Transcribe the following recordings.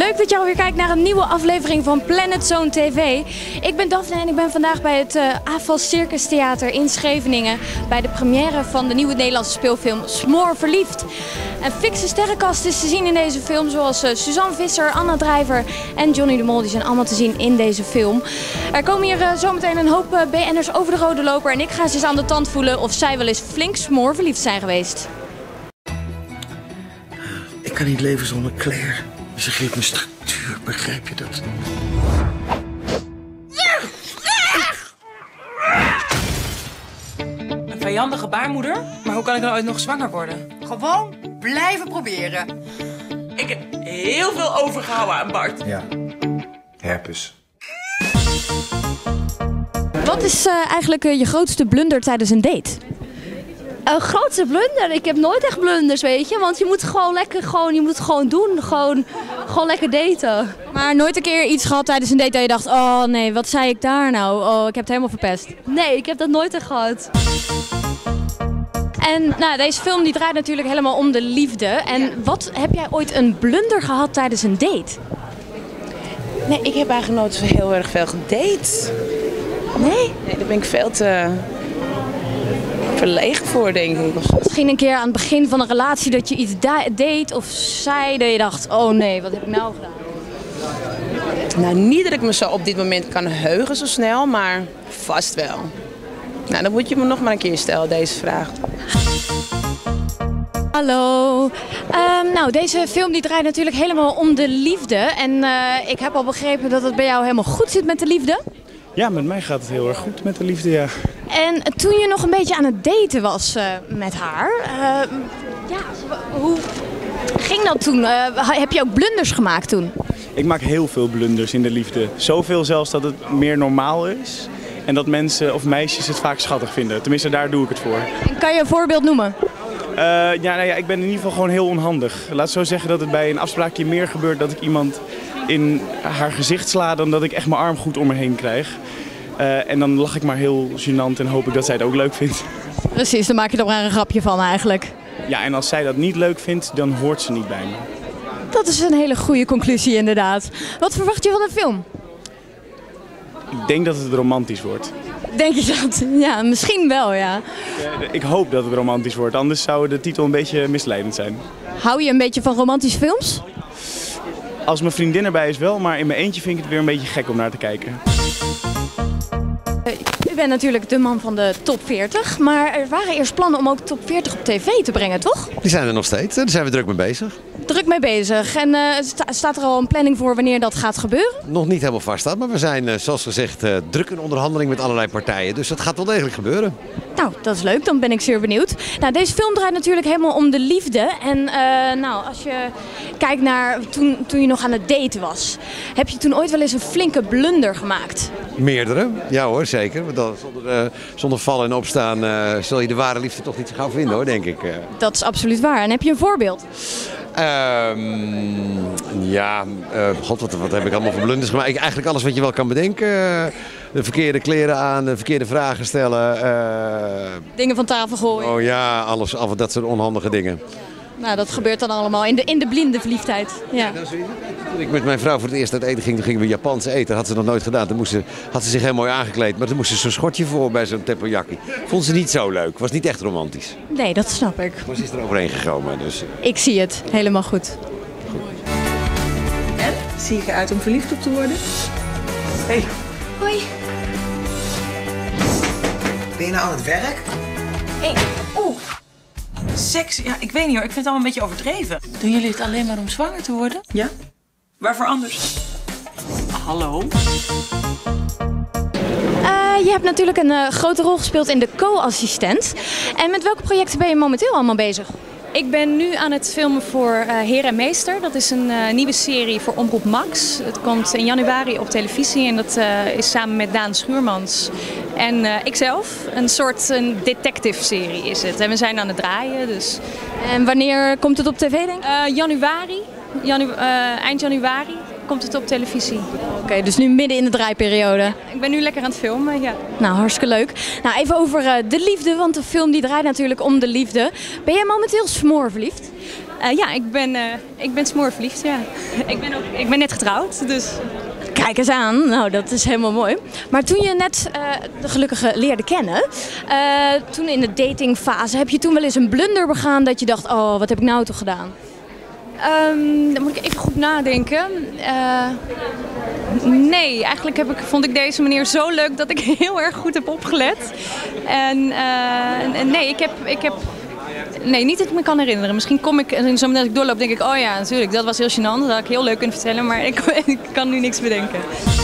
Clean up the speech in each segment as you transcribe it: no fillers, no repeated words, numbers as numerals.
Leuk dat je alweer kijkt naar een nieuwe aflevering van Planet Zone TV. Ik ben Daphne en ik ben vandaag bij het AFAS Circus Theater in Scheveningen bij de première van de nieuwe Nederlandse speelfilm Smoor Verliefd. Een fikse sterrenkast is te zien in deze film, zoals Suzanne Visser, Anna Drijver en Johnny de Mol. Die zijn allemaal te zien in deze film. Er komen hier zometeen een hoop BN'ers over de rode loper en ik ga ze eens aan de tand voelen of zij wel eens flink smoorverliefd zijn geweest. Ik kan niet leven zonder Claire. Ze geeft me structuur, begrijp je dat? Een vijandige baarmoeder? Maar hoe kan ik dan ooit nog zwanger worden? Gewoon blijven proberen. Ik heb heel veel overgehouden aan Bart. Ja, herpes. Wat is eigenlijk je grootste blunder tijdens een date? Een grootste blunder? Ik heb nooit echt blunders, weet je. Want je moet gewoon lekker je moet het gewoon doen. Gewoon lekker daten. Maar nooit een keer iets gehad tijdens een date dat je dacht, oh nee, wat zei ik daar nou? Oh, ik heb het helemaal verpest. Nee, ik heb dat nooit echt gehad. En nou, deze film die draait natuurlijk helemaal om de liefde. En wat heb jij ooit een blunder gehad tijdens een date? Nee, ik heb eigenlijk nooit zo heel erg veel gedate. Nee? Nee, daar ben ik veel te verlegen voor, denk ik. Misschien een keer aan het begin van een relatie dat je iets deed of zei dat je dacht, oh nee, wat heb ik nou gedaan? Nou, niet dat ik me zo op dit moment kan heugen zo snel, maar vast wel. Nou, dan moet je me nog maar een keer stellen, deze vraag. Hallo. Nou, deze film die draait natuurlijk helemaal om de liefde. En ik heb al begrepen dat het bij jou helemaal goed zit met de liefde. Ja, met mij gaat het heel erg goed met de liefde, ja. En toen je nog een beetje aan het daten was met haar, hoe ging dat toen? Heb je ook blunders gemaakt toen? Ik maak heel veel blunders in de liefde. Zoveel zelfs dat het meer normaal is. En dat mensen of meisjes het vaak schattig vinden. Tenminste, daar doe ik het voor. En kan je een voorbeeld noemen? Ik ben in ieder geval gewoon heel onhandig. Laat zo zeggen dat het bij een afspraakje meer gebeurt dat ik iemand in haar gezicht sla dan dat ik echt mijn arm goed om me heen krijg. En dan lach ik maar heel gênant en hoop ik dat zij het ook leuk vindt. Precies, dan maak je er maar een grapje van eigenlijk. Ja, en als zij dat niet leuk vindt, dan hoort ze niet bij me. Dat is een hele goede conclusie inderdaad. Wat verwacht je van een film? Ik denk dat het romantisch wordt. Denk je dat? Ja, misschien wel, ja. Ik hoop dat het romantisch wordt, anders zou de titel een beetje misleidend zijn. Hou je een beetje van romantische films? Als mijn vriendin erbij is wel, maar in mijn eentje vind ik het weer een beetje gek om naar te kijken. U bent natuurlijk de man van de top 40, maar er waren eerst plannen om ook top 40 op tv te brengen, toch? Die zijn er nog steeds, daar zijn we druk mee bezig. Druk mee bezig. En staat er al een planning voor wanneer dat gaat gebeuren? Nog niet helemaal vaststaat, maar we zijn zoals gezegd druk in onderhandeling met allerlei partijen. Dus dat gaat wel degelijk gebeuren. Nou, dat is leuk. Dan ben ik zeer benieuwd. Nou, deze film draait natuurlijk helemaal om de liefde. En als je kijkt naar toen je nog aan het daten was, heb je toen ooit wel eens een flinke blunder gemaakt? Meerdere, ja hoor, zeker. Want zonder vallen en opstaan zul je de ware liefde toch niet zo gauw vinden hoor, denk ik. Dat is absoluut waar. En heb je een voorbeeld? Wat heb ik allemaal voor blunders gemaakt? Eigenlijk alles wat je wel kan bedenken. De verkeerde kleren aan, de verkeerde vragen stellen. Dingen van tafel gooien. Oh ja, alles, af dat soort onhandige dingen. Nou, dat gebeurt dan allemaal in de blinde verliefdheid. Ja. Toen ik met mijn vrouw voor het eerst uit eten ging, toen gingen we Japans eten. Dat had ze nog nooit gedaan. Toen had ze zich heel mooi aangekleed. Maar toen moest ze zo'n schortje voor bij zo'n teppanyaki. Vond ze niet zo leuk. Was niet echt romantisch. Nee, dat snap ik. Maar ze is er overheen gekomen. Dus. Ik zie het. Helemaal goed. En? Zie ik eruit om verliefd op te worden? Hey. Hoi. Ben je nou aan het werk? Hey. Oeh. Seks, ja, ik weet niet hoor. Ik vind het allemaal een beetje overdreven. Doen jullie het alleen maar om zwanger te worden? Ja. Waarvoor anders? Hallo? Je hebt natuurlijk een grote rol gespeeld in de co-assistent. En met welke projecten ben je momenteel allemaal bezig? Ik ben nu aan het filmen voor Heer en Meester. Dat is een nieuwe serie voor Omroep Max. Het komt in januari op televisie en dat is samen met Daan Schuurmans en ikzelf. Een soort detective-serie is het. En we zijn aan het draaien. Dus. En wanneer komt het op tv, denk ik? Januari. Eind januari komt het op televisie. Oké, dus nu midden in de draaiperiode. Ik ben nu lekker aan het filmen, ja. Nou, hartstikke leuk. Nou, even over de liefde, want de film die draait natuurlijk om de liefde. Ben jij momenteel smoorverliefd? Ja, ik ben smoorverliefd, ja. Ik ben net getrouwd, dus... Kijk eens aan, nou dat is helemaal mooi. Maar toen je net de gelukkige leerde kennen, toen in de datingfase, heb je toen wel eens een blunder begaan dat je dacht, oh wat heb ik nou toch gedaan? Dan moet ik even goed nadenken. Nee, eigenlijk vond ik deze meneer zo leuk dat ik heel erg goed heb opgelet. En nee, ik heb... Nee, niet dat ik me kan herinneren. Misschien kom ik, en zo als ik doorloop, denk ik, oh ja, natuurlijk, dat was heel gênant. Dat had ik heel leuk kunnen vertellen, maar ik kan nu niks bedenken.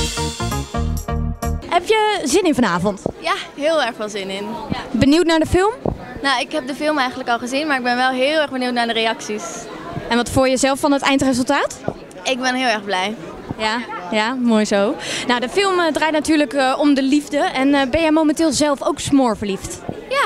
Heb je zin in vanavond? Ja, heel erg veel zin in. Benieuwd naar de film? Nou, ik heb de film eigenlijk al gezien, maar ik ben wel heel erg benieuwd naar de reacties. En wat vond je zelf van het eindresultaat? Ik ben heel erg blij. Ja, mooi zo. Nou, de film draait natuurlijk om de liefde. En ben jij momenteel zelf ook smoorverliefd? Ja.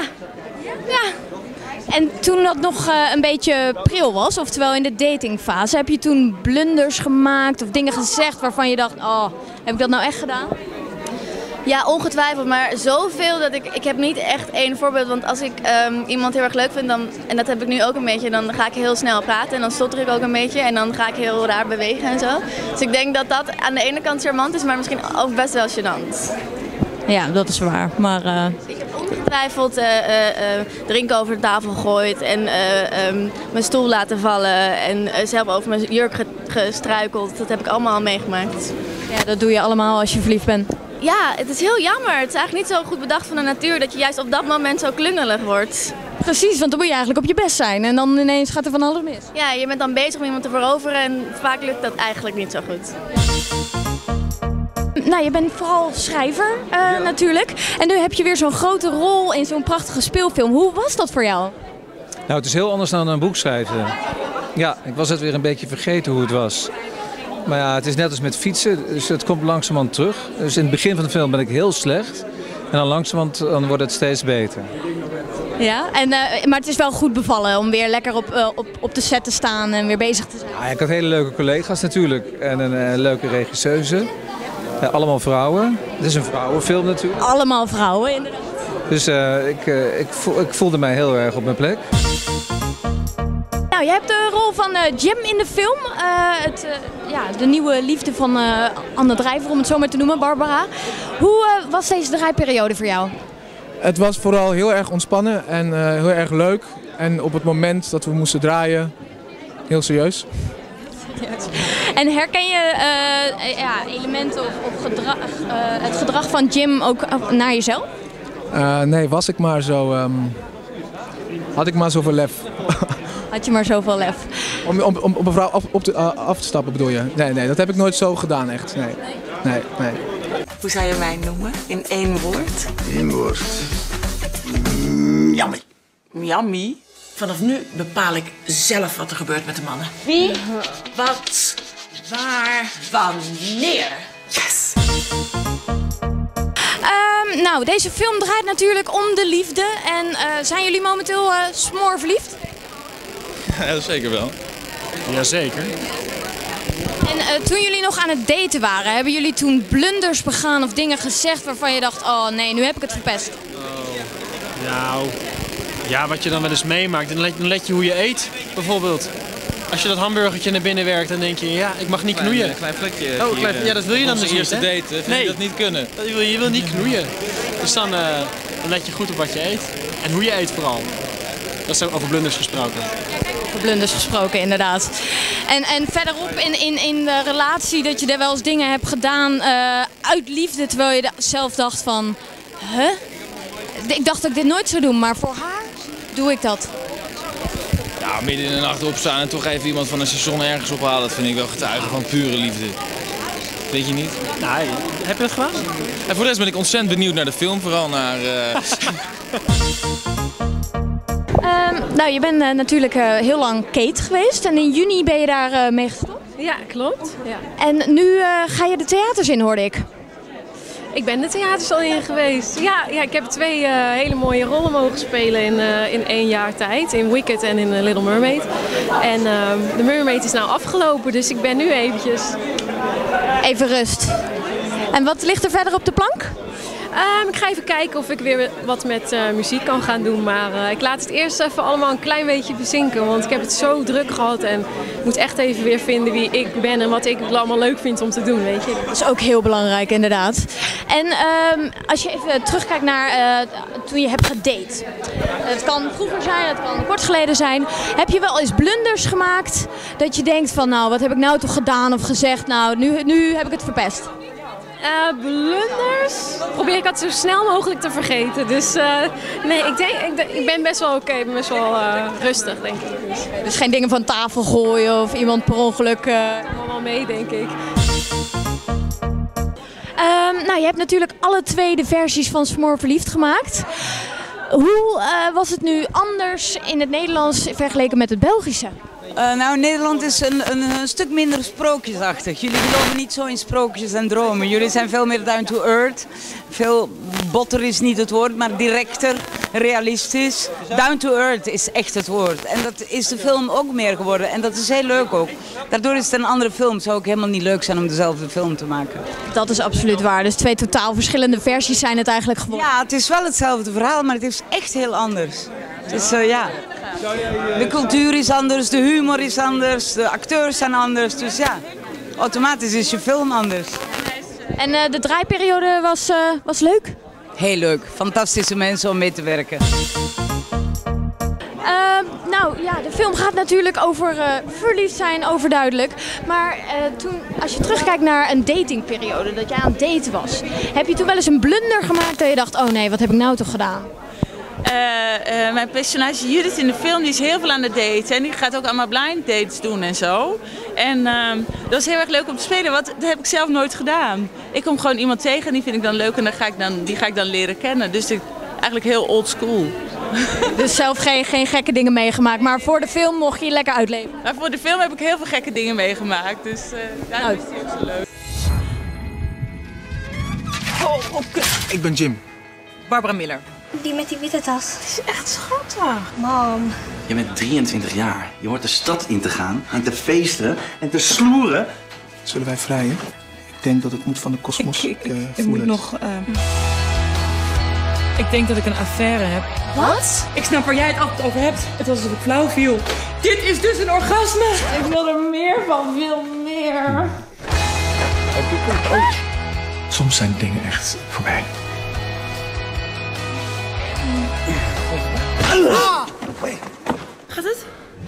En toen dat nog een beetje pril was, oftewel in de datingfase, heb je toen blunders gemaakt of dingen gezegd waarvan je dacht, oh, heb ik dat nou echt gedaan? Ja, ongetwijfeld, maar zoveel dat ik heb niet echt één voorbeeld. Want als ik iemand heel erg leuk vind, dan, en dat heb ik nu ook een beetje, dan ga ik heel snel praten en dan stotter ik ook een beetje en dan ga ik heel raar bewegen en zo. Dus ik denk dat dat aan de ene kant charmant is, maar misschien ook best wel gênant. Ja, dat is waar, maar... Ik heb ongetwijfeld drinken over de tafel gegooid en mijn stoel laten vallen en zelf over mijn jurk gestruikeld. Dat heb ik allemaal al meegemaakt. Ja, dat doe je allemaal als je verliefd bent. Ja, het is heel jammer. Het is eigenlijk niet zo goed bedacht van de natuur dat je juist op dat moment zo klungelig wordt. Precies, want dan moet je eigenlijk op je best zijn en dan ineens gaat er van alles mis. Ja, je bent dan bezig om iemand te veroveren en vaak lukt dat eigenlijk niet zo goed. Nou, je bent vooral schrijver natuurlijk. En nu heb je weer zo'n grote rol in zo'n prachtige speelfilm. Hoe was dat voor jou? Nou, het is heel anders dan een boek schrijven. Ja, ik was het weer een beetje vergeten hoe het was. Maar ja, het is net als met fietsen, dus het komt langzamerhand terug. Dus in het begin van de film ben ik heel slecht. En dan langzamerhand dan wordt het steeds beter. Ja, maar het is wel goed bevallen om weer lekker op de set te staan en weer bezig te zijn. Ja, ik had hele leuke collega's natuurlijk. En een leuke regisseuse. Allemaal vrouwen. Het is een vrouwenfilm natuurlijk. Allemaal vrouwen, inderdaad. Dus ik voelde mij heel erg op mijn plek. Nou, je hebt de rol van Jim in de film. De nieuwe liefde van Anne Drijver, om het zo maar te noemen, Barbara. Hoe was deze draaiperiode voor jou? Het was vooral heel erg ontspannen en heel erg leuk. En op het moment dat we moesten draaien, heel serieus. En herken je elementen of het gedrag van Jim ook naar jezelf? Nee, was ik maar zo... had ik maar zoveel lef. Had je maar zoveel lef? Om een vrouw af te stappen bedoel je? Nee, dat heb ik nooit zo gedaan echt. Nee. Hoe zou je mij noemen? In één woord? Eén woord. Yummy. Yummy? Vanaf nu bepaal ik zelf wat er gebeurt met de mannen. Wie? Wat? Waar? Wanneer? Yes! Nou, deze film draait natuurlijk om de liefde. En zijn jullie momenteel smoorverliefd? Ja, zeker wel. Jazeker. En toen jullie nog aan het daten waren, hebben jullie toen blunders begaan of dingen gezegd waarvan je dacht, oh nee, nu heb ik het verpest? Nou, ja, wat je dan wel eens meemaakt. Dan let je hoe je eet, bijvoorbeeld. Als je dat hamburgertje naar binnen werkt, dan denk je, ja, ik mag niet knoeien. Een klein vlekje. Ja, dat wil je dan dus niet, eerste date, vind je dat niet kunnen. Je wil niet knoeien. Dus dan let je goed op wat je eet. En hoe je eet vooral. Dat is ook over blunders gesproken. Over blunders gesproken, inderdaad. En verderop in de relatie dat je er wel eens dingen hebt gedaan uit liefde, terwijl je zelf dacht van, ik dacht dat ik dit nooit zou doen, maar voor haar doe ik dat. Ja, midden in de nacht opstaan en toch even iemand van een station ergens ophalen, dat vind ik wel getuigen van pure liefde. Weet je niet? Nee, heb je het gedaan? En voor de rest ben ik ontzettend benieuwd naar de film, vooral naar... Nou, je bent natuurlijk heel lang Kate geweest en in juni ben je daar mee gestopt. Ja, klopt. Ja. En nu ga je de theaters in, hoorde ik. Ik ben de theaters al in geweest. Ja, ik heb 2 hele mooie rollen mogen spelen in 1 jaar tijd. In Wicked en in Little Mermaid. En de Mermaid is nou afgelopen, dus ik ben nu eventjes... Even rust. En wat ligt er verder op de plank? Ik ga even kijken of ik weer wat met muziek kan gaan doen. Maar ik laat het eerst even allemaal een klein beetje bezinken. Want ik heb het zo druk gehad. En ik moet echt even weer vinden wie ik ben en wat ik allemaal leuk vind om te doen. Weet je. Dat is ook heel belangrijk, inderdaad. En als je even terugkijkt naar toen je hebt gedate. Het kan vroeger zijn, het kan kort geleden zijn. Heb je wel eens blunders gemaakt dat je denkt van nou, wat heb ik nou toch gedaan of gezegd? Nou, nu heb ik het verpest. Blunders probeer ik altijd zo snel mogelijk te vergeten. Dus nee, ik ben best wel oké. Ik ben best wel rustig, denk ik. Dus geen dingen van tafel gooien of iemand per ongeluk... Allemaal mee, denk ik. Nou, je hebt natuurlijk alle twee de versies van Smoor Verliefd gemaakt. Hoe was het nu anders in het Nederlands vergeleken met het Belgische? Nou, Nederland is een stuk minder sprookjesachtig. Jullie geloven niet zo in sprookjes en dromen. Jullie zijn veel meer down to earth. Veel botter is niet het woord, maar directer, realistisch. Down to earth is echt het woord. En dat is de film ook meer geworden. En dat is heel leuk ook. Daardoor is het een andere film. Het zou ook helemaal niet leuk zijn om dezelfde film te maken. Dat is absoluut waar. Dus twee totaal verschillende versies zijn het eigenlijk geworden. Ja, het is wel hetzelfde verhaal, maar het is echt heel anders. Dus ja... De cultuur is anders, de humor is anders, de acteurs zijn anders. Dus ja, automatisch is je film anders. En de draaiperiode was leuk? Heel leuk. Fantastische mensen om mee te werken. Nou ja, de film gaat natuurlijk over verliefd zijn, overduidelijk. Maar als je terugkijkt naar een datingperiode, dat jij aan het daten was. Heb je toen wel eens een blunder gemaakt dat je dacht, oh nee, wat heb ik nou toch gedaan? Mijn personage Judith in de film die is heel veel aan het daten. En die gaat ook allemaal blind dates doen en zo. En dat is heel erg leuk om te spelen, want dat heb ik zelf nooit gedaan. Ik kom gewoon iemand tegen en die vind ik dan leuk en die ga ik dan leren kennen. Dus eigenlijk heel old school. Dus zelf geen gekke dingen meegemaakt, maar voor de film mocht je lekker uitleven? Maar voor de film heb ik heel veel gekke dingen meegemaakt, dus daarom is het ook zo leuk. Oh, kut. Ik ben Jim. Barbara Miller. Die met die witte tas. Het is echt schattig. Mam. Je bent 23 jaar. Je hoort de stad in te gaan en te feesten en te sloeren. Zullen wij vrijen? Ik denk dat het moet van de kosmos. Ik moet nog... Ik denk dat ik een affaire heb. Wat? Ik snap waar jij het altijd over hebt. Het was alsof ik flauw viel. Dit is dus een orgasme. Ik wil er meer van, veel meer. Soms zijn dingen echt voorbij. Gaat het?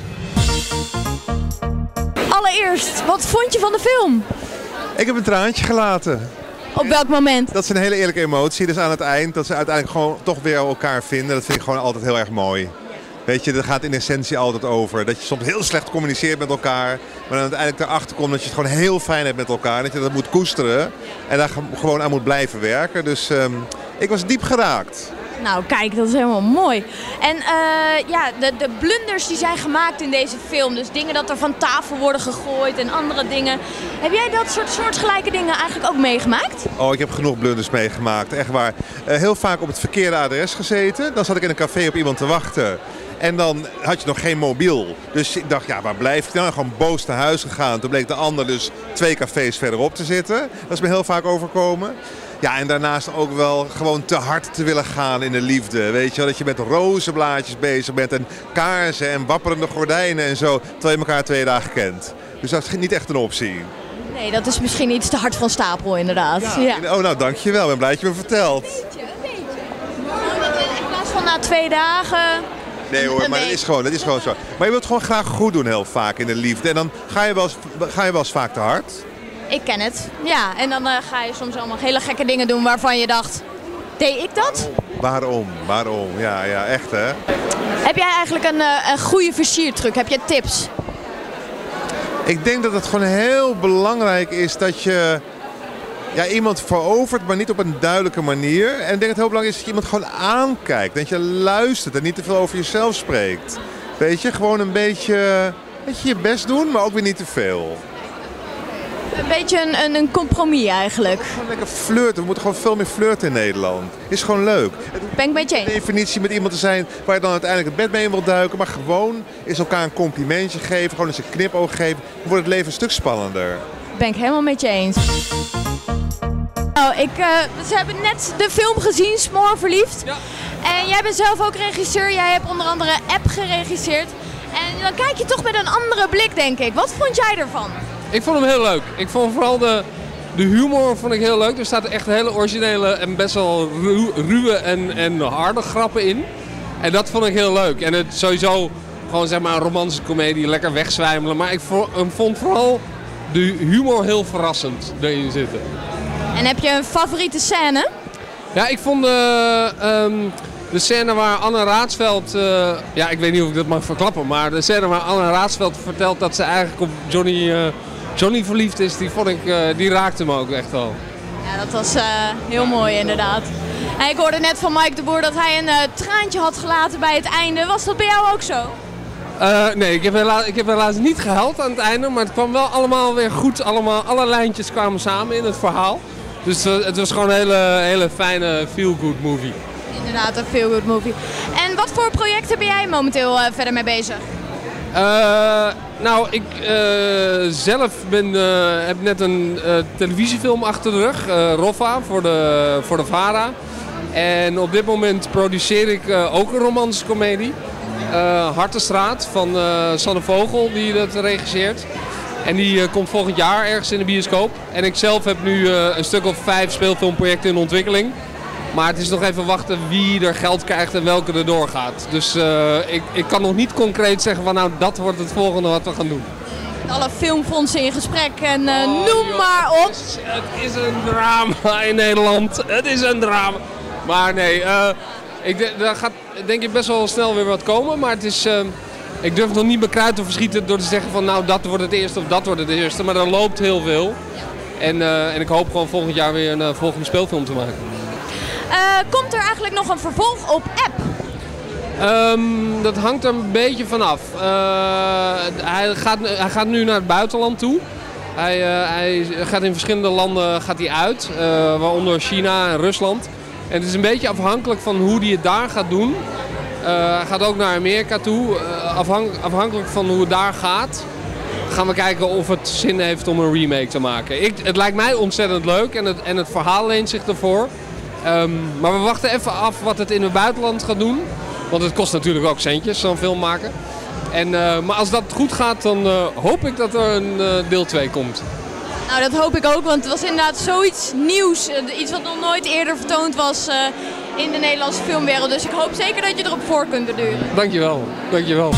Allereerst, wat vond je van de film? Ik heb een traantje gelaten. Op welk moment? Dat is een hele eerlijke emotie. Dus aan het eind dat ze uiteindelijk gewoon toch weer elkaar vinden. Dat vind ik gewoon altijd heel erg mooi. Weet je, dat gaat in essentie altijd over. Dat je soms heel slecht communiceert met elkaar. Maar dan uiteindelijk erachter komt dat je het gewoon heel fijn hebt met elkaar. Dat je dat moet koesteren. En daar gewoon aan moet blijven werken. Dus ik was diep geraakt. Nou kijk, dat is helemaal mooi. En ja, de blunders die zijn gemaakt in deze film. Dus dingen dat er van tafel worden gegooid en andere dingen. Heb jij dat soortgelijke dingen eigenlijk ook meegemaakt? Oh, ik heb genoeg blunders meegemaakt. Echt waar. Heel vaak op het verkeerde adres gezeten. Dan zat ik in een café op iemand te wachten. En dan had je nog geen mobiel. Dus ik dacht, ja, waar blijf ik dan? Gewoon boos naar huis gegaan. Toen bleek de ander dus 2 cafés verderop te zitten. Dat is me heel vaak overkomen. Ja, en daarnaast ook wel gewoon te hard te willen gaan in de liefde. Weet je wel, dat je met rozenblaadjes bezig bent en kaarsen en wapperende gordijnen en zo. Terwijl je elkaar 2 dagen kent. Dus dat is niet echt een optie. Nee, dat is misschien iets te hard van stapel inderdaad. Ja. Oh, nou dankjewel. Ik ben blij dat je me vertelt. Een beetje. In plaats van na 2 dagen... Nee hoor, maar dat is gewoon zo. Maar je wilt gewoon graag goed doen heel vaak in de liefde. En dan ga je wel eens vaak te hard. Ik ken het, ja. En dan ga je soms allemaal hele gekke dingen doen waarvan je dacht, deed ik dat? Waarom? Ja, echt hè. Heb jij eigenlijk een goede versiertruc? Heb je tips? Ik denk dat het gewoon heel belangrijk is dat je iemand verovert, maar niet op een duidelijke manier. En ik denk dat het heel belangrijk is dat je iemand gewoon aankijkt. Dat je luistert en niet te veel over jezelf spreekt. Weet je, gewoon een beetje je best doen, maar ook weer niet te veel. Een beetje een compromis eigenlijk. Gewoon lekker flirten. We moeten gewoon veel meer flirten in Nederland. Is gewoon leuk. Ben ik met je eens. De definitie met iemand te zijn waar je dan uiteindelijk het bed mee in wilt duiken. Maar gewoon is elkaar een complimentje geven. Gewoon eens een knipoog geven. Dan wordt het leven een stuk spannender. Ben ik helemaal met je eens. Marco, ze hebben net de film gezien, Smoor Verliefd. Ja. En jij bent zelf ook regisseur. Jij hebt onder andere App geregisseerd. En dan kijk je toch met een andere blik, denk ik. Wat vond jij ervan? Ik vond hem heel leuk. Ik vond vooral de humor vond ik heel leuk. Er staat echt hele originele en best wel ruwe en harde grappen in. En dat vond ik heel leuk. En het sowieso gewoon zeg maar een romantische komedie, lekker wegzwijmelen. Maar ik vond vooral de humor heel verrassend erin zitten. En heb je een favoriete scène? Ja, ik vond de scène waar Anne Raadsveld, ja ik weet niet of ik dat mag verklappen, maar de scène waar Anne Raadsveld vertelt dat ze eigenlijk op Johnny verliefd is, die raakte me ook echt wel. Ja, dat was heel mooi inderdaad. En ik hoorde net van Mike de Boer dat hij een traantje had gelaten bij het einde. Was dat bij jou ook zo? Nee, ik heb helaas niet gehuild aan het einde, maar het kwam wel allemaal weer goed. Alle lijntjes kwamen samen in het verhaal. Dus het was gewoon een hele fijne feel-good movie. Inderdaad, een feel-good movie. En wat voor projecten ben jij momenteel verder mee bezig? Nou, ik zelf heb net een televisiefilm achter de rug, Roffa, voor de VARA. En op dit moment produceer ik ook een romantische komedie. Hartenstraat van Sanne Vogel, die dat regisseert. En die komt volgend jaar ergens in de bioscoop. En ik zelf heb nu een stuk of 5 speelfilmprojecten in ontwikkeling. Maar het is nog even wachten wie er geld krijgt en welke er doorgaat. Dus ik kan nog niet concreet zeggen van nou dat wordt het volgende wat we gaan doen. Alle filmfondsen in gesprek en noem maar op. Het is een drama in Nederland. Het is een drama. Maar nee, daar gaat denk ik best wel snel weer wat komen. Maar het is, ik durf nog niet mijn kruid te verschieten door te zeggen van nou dat wordt het eerste of dat wordt het eerste. Maar er loopt heel veel. En ik hoop gewoon volgend jaar weer een volgende speelfilm te maken. Komt er eigenlijk nog een vervolg op App? Dat hangt er een beetje vanaf. Hij gaat nu naar het buitenland toe. Hij gaat in verschillende landen uit, waaronder China en Rusland. En het is een beetje afhankelijk van hoe hij het daar gaat doen. Hij gaat ook naar Amerika toe. Afhankelijk van hoe het daar gaat, gaan we kijken of het zin heeft om een remake te maken. Het lijkt mij ontzettend leuk en het verhaal leent zich ervoor. Maar we wachten even af wat het in het buitenland gaat doen. Want het kost natuurlijk ook centjes, zo'n film maken. Maar als dat goed gaat, dan hoop ik dat er een deel 2 komt. Nou, dat hoop ik ook, want het was inderdaad zoiets nieuws. Iets wat nog nooit eerder vertoond was in de Nederlandse filmwereld. Dus ik hoop zeker dat je erop voor kunt borduren. Dankjewel, dankjewel.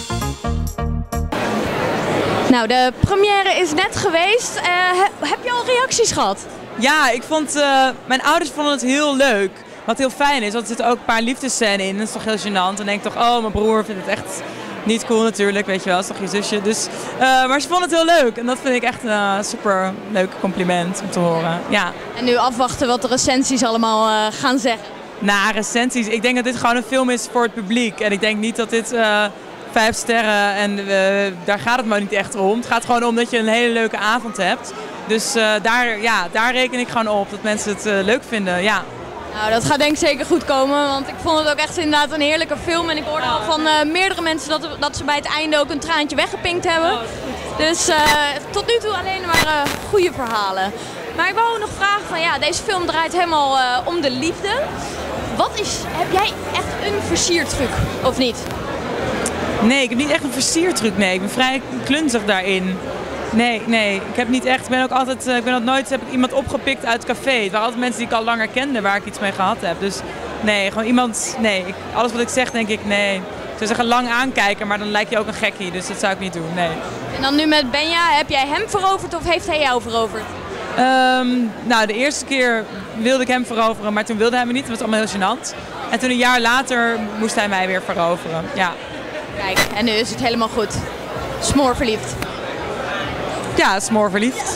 Nou, de première is net geweest. Heb je al reacties gehad? Ja, mijn ouders vonden het heel leuk. Wat heel fijn is, want er zitten ook een paar liefdesscènes in. Dat is toch heel gênant. Dan denk ik toch, oh, mijn broer vindt het echt niet cool natuurlijk, weet je wel. Dat is toch je zusje. Dus, maar ze vonden het heel leuk. En dat vind ik echt een super leuk compliment om te horen. Ja. En nu afwachten wat de recensies allemaal gaan zeggen. Nou, recensies. Ik denk dat dit gewoon een film is voor het publiek. En ik denk niet dat dit 5 sterren en daar gaat het maar niet echt om. Het gaat gewoon om dat je een hele leuke avond hebt. Dus daar reken ik gewoon op dat mensen het leuk vinden, ja. Nou, dat gaat denk ik zeker goed komen, want ik vond het ook echt inderdaad een heerlijke film. En ik hoorde al van meerdere mensen dat ze bij het einde ook een traantje weggepinkt hebben. Dus tot nu toe alleen maar goede verhalen. Maar ik wou nog vragen van ja, deze film draait helemaal om de liefde. Heb jij echt een versiertruc of niet? Nee, ik heb niet echt een versiertruc, nee. Ik ben vrij klunzig daarin. Nee, ik heb niet echt. Heb ik iemand opgepikt uit het café. Het waren altijd mensen die ik al langer kende, waar ik iets mee gehad heb. Dus nee, gewoon iemand. Nee, alles wat ik zeg, denk ik nee. Ik zou zeggen lang aankijken, maar dan lijk je ook een gekkie. Dus dat zou ik niet doen, nee. En dan nu met Benja, heb jij hem veroverd of heeft hij jou veroverd? Nou, de eerste keer wilde ik hem veroveren, maar toen wilde hij me niet. Dat was allemaal heel gênant. En toen een jaar later moest hij mij weer veroveren, ja. Kijk, en nu is het helemaal goed. Smoor verliefd. Ja, Smoor verliefd.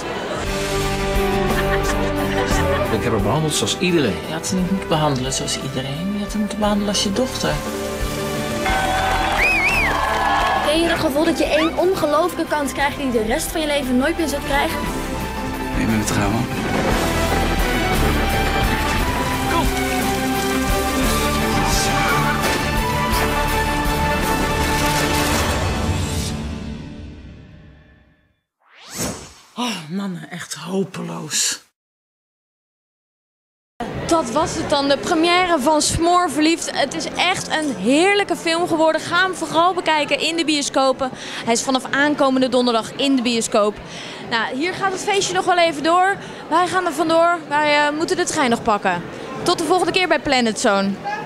Ik heb haar behandeld zoals iedereen. Je had ze niet behandelen zoals iedereen. Je had haar moeten behandelen als je dochter. Ken je het gevoel dat je 1 ongelooflijke kans krijgt die je de rest van je leven nooit meer zult krijgen? Ben je met me trouwen? Oh, mannen, echt hopeloos. Dat was het dan, de première van Smoor Verliefd. Het is echt een heerlijke film geworden. Ga hem vooral bekijken in de bioscopen. Hij is vanaf aankomende donderdag in de bioscoop. Nou, hier gaat het feestje nog wel even door. Wij gaan er vandoor. Wij moeten de trein nog pakken. Tot de volgende keer bij Planet Zone.